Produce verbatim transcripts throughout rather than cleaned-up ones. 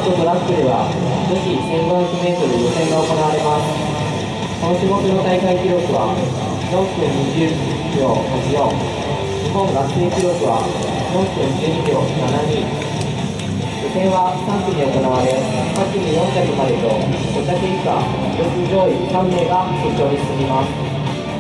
とトラックでは女子 せんごひゃくメートル 予選が行われます。この種目の大会記録はよんぷんにじゅうびょうはちじゅうよん、日本学生記録はよんぷんじゅうにびょうななじゅうに。予選はさん組で行われ、各組よん着までとご着以下、記録上位さん名が決勝に進みます。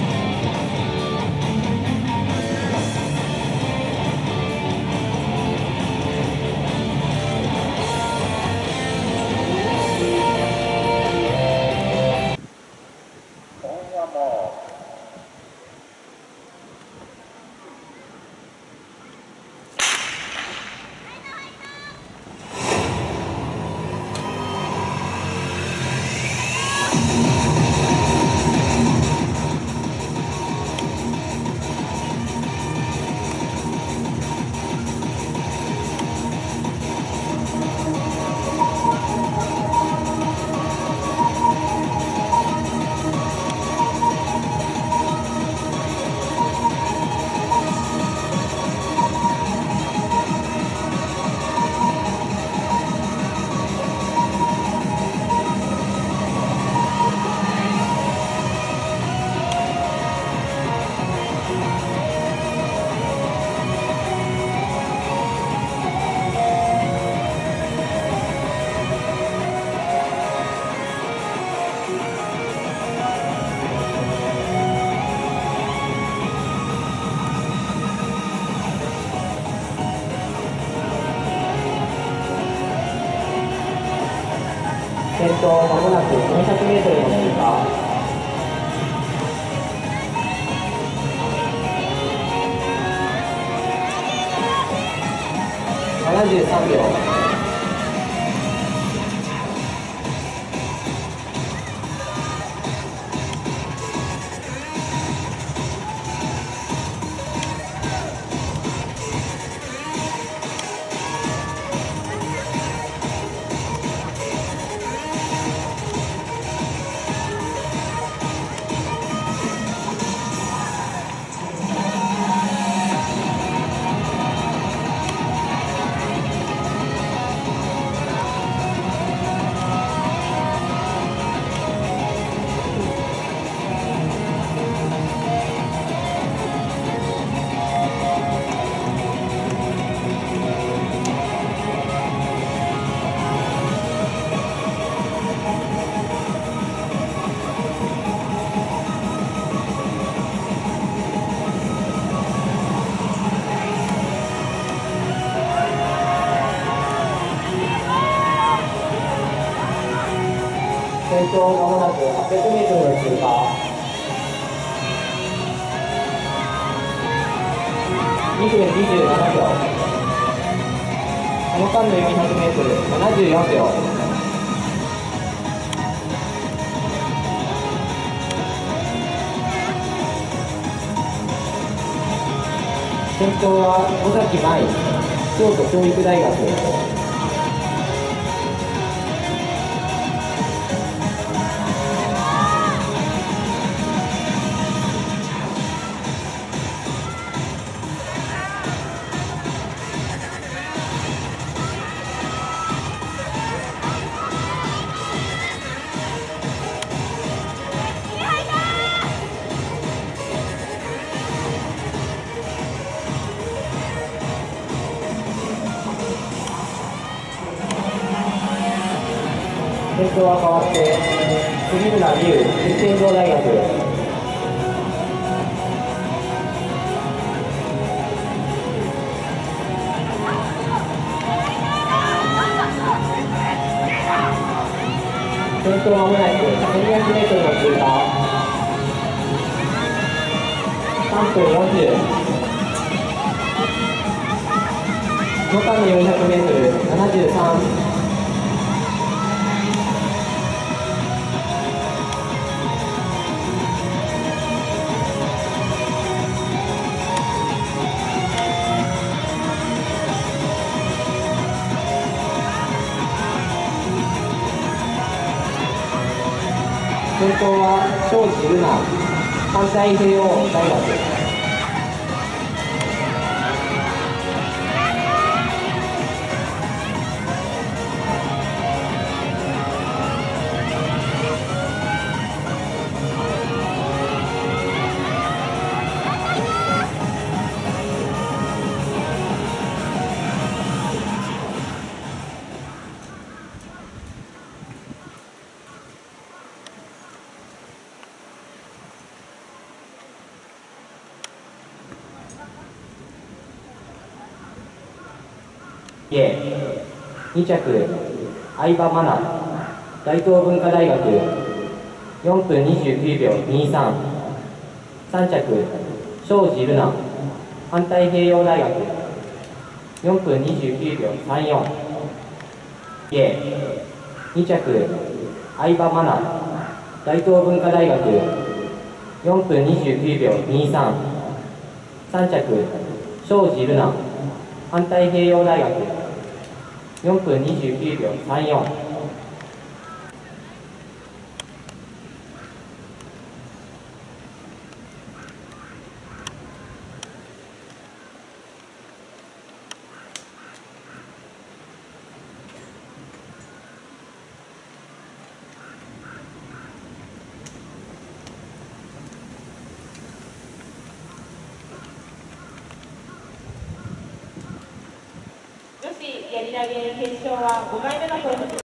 先頭まもなくよんひゃくメートルの通過。ななじゅうさんびょう。先頭まもなくはっぴゃくメートルの通過。にふんにじゅうななびょう。その間のよんひゃくメートル、ななじゅうよんびょう。先頭は尾崎舞、京都教育大学。先頭は変わって杉村美優、順天堂大学。先頭はまもなくせんにひゃくメートルの通過。さんぷんよんじゅう。その間のよんひゃくメートル、ななじゅうさん。先頭は庄司瑠奈、関西平洋大学。 A に着相葉真奈大東文化大学よんぷんにじゅうきゅうびょうにじゅうさん。さん着庄司瑠奈環太平洋大学よんぷんにじゅうきゅうびょうさんじゅうよん。 A に着相葉真奈大東文化大学よんぷんにじゅうきゅうびょうにじゅうさん。さん着庄司瑠奈環太平洋大学よんぷんにじゅうきゅうびょうさんじゅうよん。 女子やり投げ決勝はごかいめの投て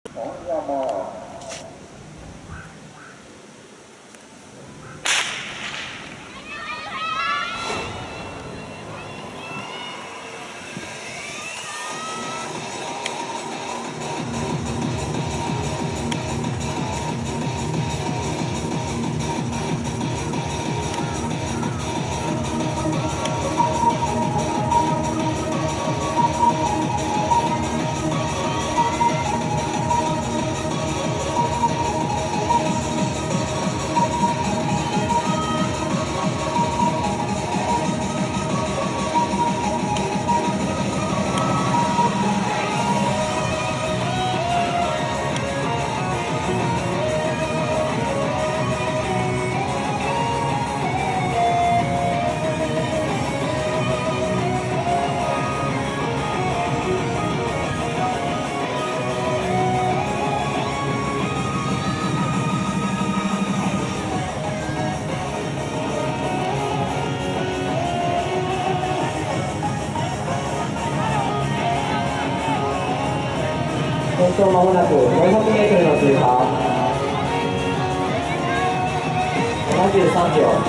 先頭まもなくよんひゃくメートルの通過ななじゅうさんびょう。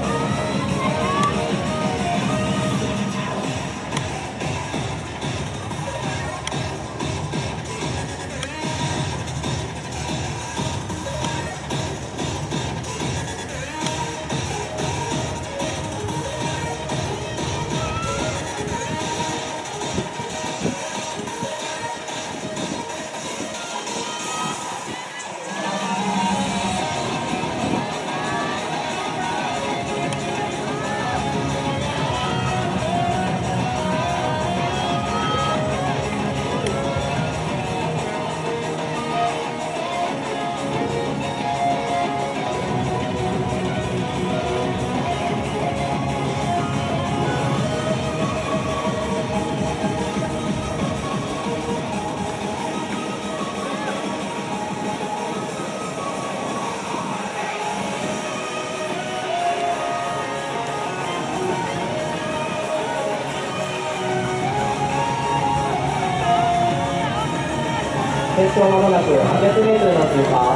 先頭まもなくはっぴゃくメートルの通過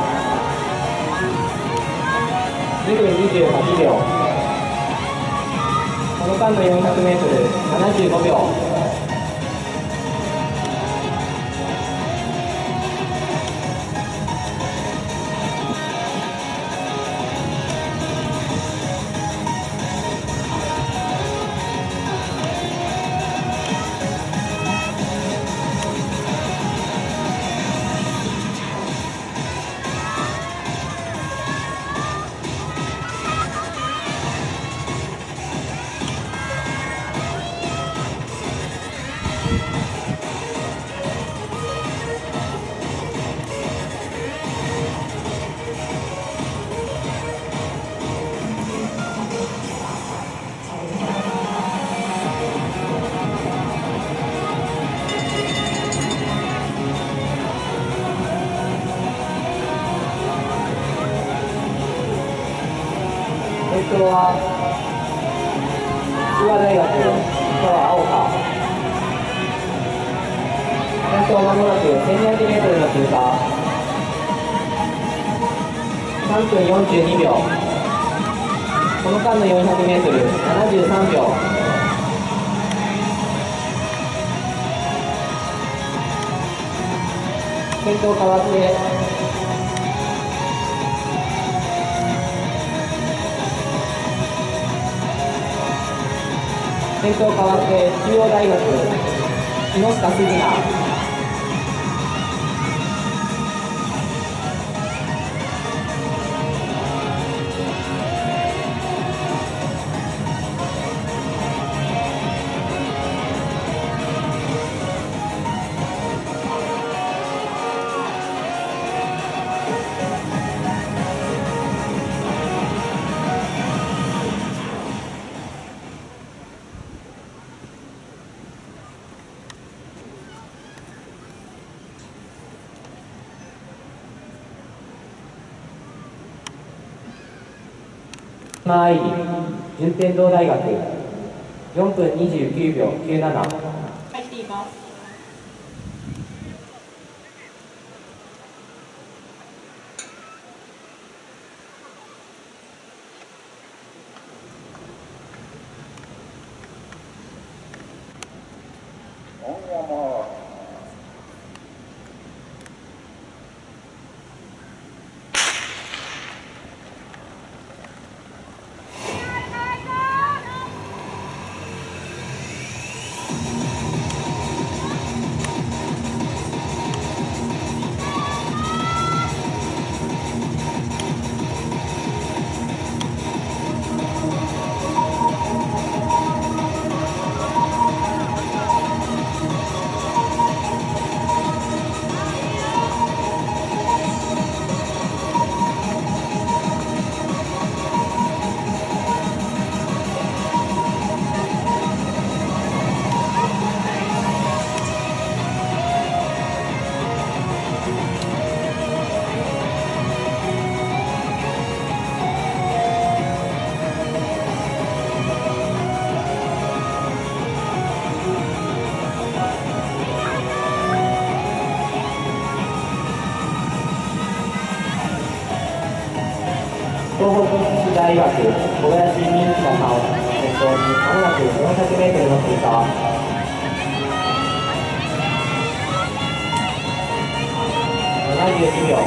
にふんにじゅうはちびょう。この間のよんひゃくメートルななじゅうごびょう。先頭は筑波大学川青葉。先頭まもなくせんにひゃくメートルの通過さんぷんよんじゅうにびょう。この間のよんひゃくメートルななじゅうさんびょう。 先頭変わって先頭変わって中央大学木下鈴奈。愛理順天堂大学よんぷんにじゅうきゅうびょうきゅうなな。 入っています。 東北福祉大学小林美幸さんを先頭にまもなくよんひゃくメートルの通過。ななじゅうにびょう。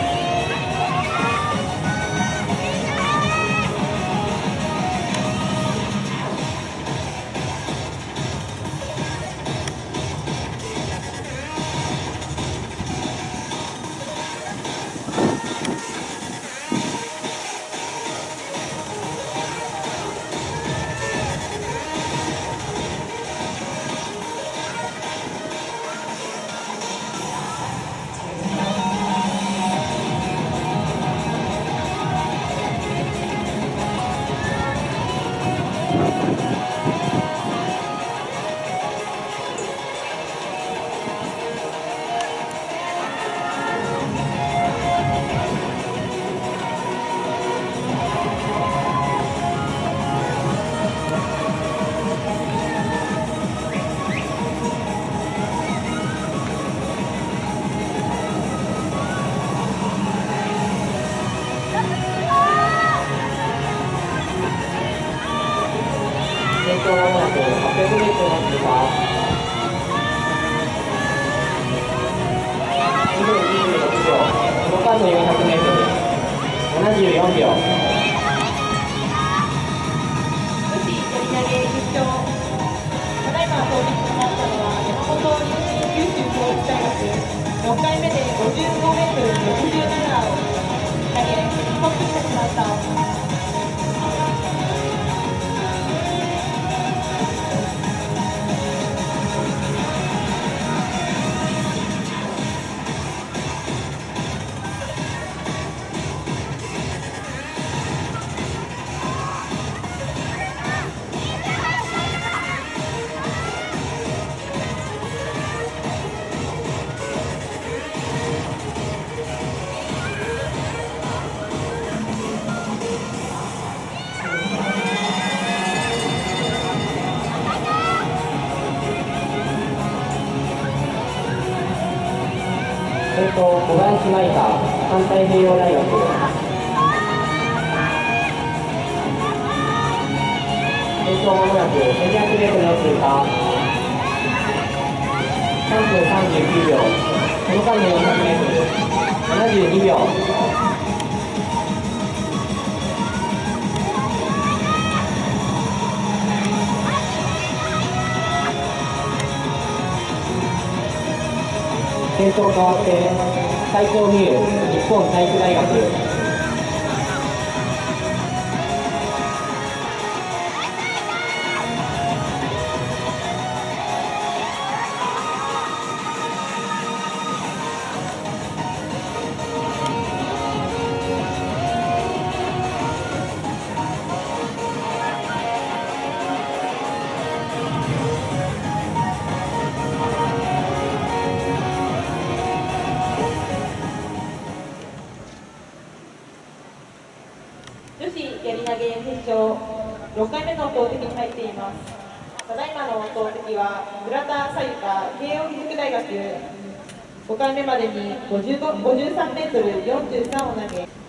先頭まもなくはっぴゃくメートルの通過。にふんにじゅうろくびょう。この間のよんひゃくメートルななじゅうよんびょう。 女子やり投げ決勝。ただいま当日となったのは山本九州工業大学ろっかいめでごじゅうごメートルろくじゅうななを投げストップしてしまった。 先頭小林舞香環太平洋大学。先頭まもなくせんにひゃくメートルの通過。さんぷんさんじゅうきゅうびょう。 この間の よんひゃくメートル、ななじゅうにびょう。先頭変わって斉藤美優、日本体育大学。 女子やり投げ決勝ろっかいめの投てきに入っています。ただいまの投てきは村田沙由香、慶應義塾大学。ごかいめまでにごじゅうご ごじゅうさんメートルよんじゅうさんを投げ